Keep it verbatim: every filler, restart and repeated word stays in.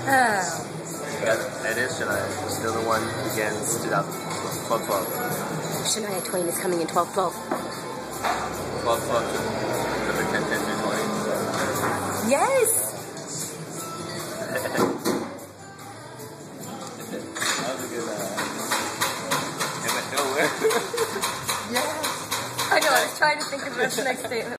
Oh. Yeah, it is Shania. Still the one who begins twelve twelve. Shania Twain is coming in twelve twelve. twelve twelve to ten ten to twenty. Yes! That was a good, uh... It went nowhere. Yes! I know, I was trying to think of the next statement.